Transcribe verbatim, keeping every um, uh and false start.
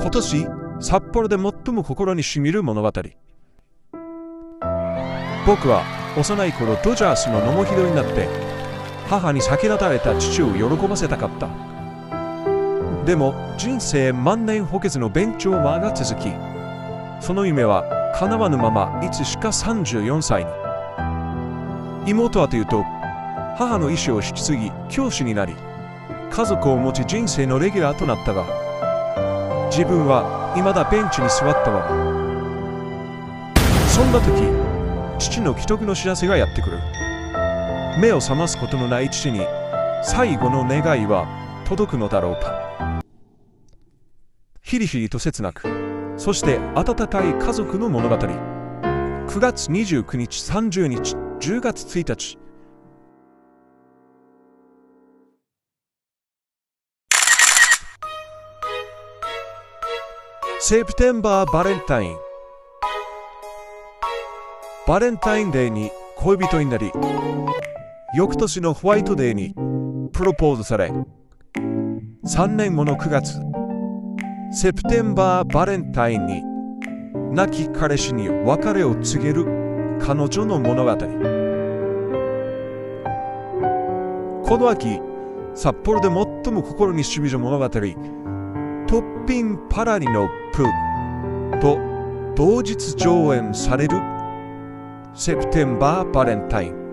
今年、札幌で最も心にしみる物語。僕は幼い頃ドジャースの野茂英になって、母に先立たれた父を喜ばせたかった。でも人生万年補欠のベンチオーバーが続き、その夢は叶わぬままいつしかさんじゅうよんさいに。妹はというと、母の意思を引き継ぎ教師になり、家族を持ち人生のレギュラーとなったが、自分は未だベンチに座ったまま。そんな時、父の既得の知らせがやってくる。目を覚ますことのない父に最後の願いは届くのだろうか。ヒリヒリと切なく、そして温かい家族の物語。くがつにじゅうくにち、さんじゅうにち、じゅうがつついたち。セプテンバーバレンタイン。バレンタインデーに恋人になり、翌年のホワイトデーにプロポーズされ、さんねんごのくがつ、セプテンバーバレンタインに亡き彼氏に別れを告げる彼女の物語。この秋、札幌で最も心にしみる物語、トッピンパラリのプと同日上演されるセプテンバーバレンタイン。